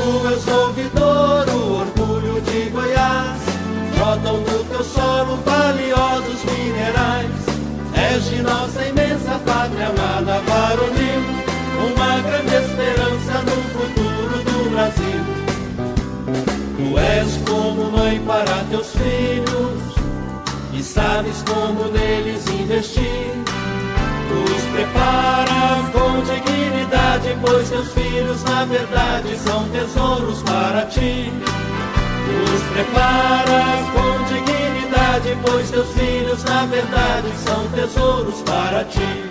Tu és ouvidor, o orgulho de Goiás. Brotam do teu solo valiosos minerais. És de nossa imensa pátria amada varonil, uma grande esperança no futuro do Brasil. Tu és como mãe para teus filhos e sabes como neles investir. Tu os preparas com dignidade, pois teus filhos na verdade são tesouros para ti. Tu os preparas com dignidade, pois teus filhos na verdade são tesouros para ti.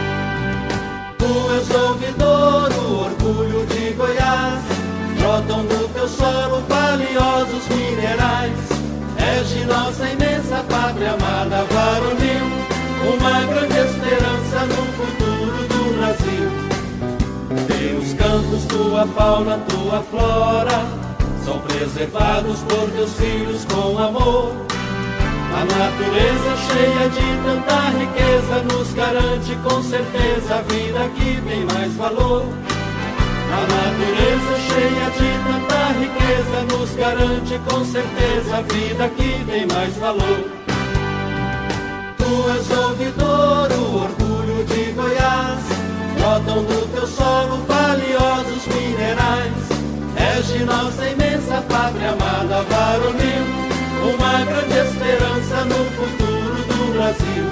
Tu és ouvidor, o orgulho de Goiás. Brotam do teu solo valiosos minerais. És de nossa imensa pátria amada varonil, uma grande esperança no futuro do Brasil. Teus campos, tua fauna, tua flora são preservados por teus filhos com amor. A natureza cheia de tanta riqueza nos garante com certeza a vida que tem mais valor. A natureza cheia de tanta riqueza nos garante com certeza a vida que tem mais valor. Tu és ouvidor, o orgulho de Goiás. Brotam do teu solo valiosos minerais. És de nossa imensa pátria amada varonil, uma grande esperança no futuro do Brasil.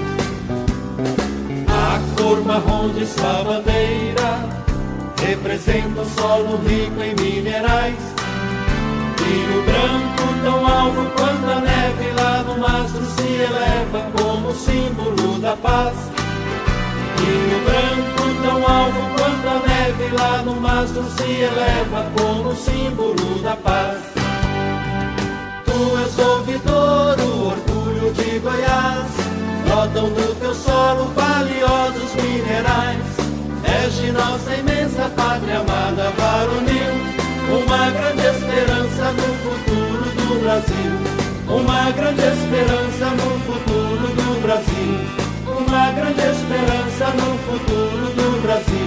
A cor marrom de sua bandeira representa um solo rico em minerais. E o branco tão alvo quanto a neve lá no mastro se eleva como símbolo da paz. E o branco tão alvo quanto a neve lá no mastro se eleva como símbolo da paz. Tu és ouvidor, o orgulho de Goiás. Brotam do teu solo valiosos minerais. És de nossa imensa pátria amada varonil, uma grande esperança no futuro do Brasil. Uma grande esperança no futuro do Brasil. Uma grande esperança no futuro do Brasil.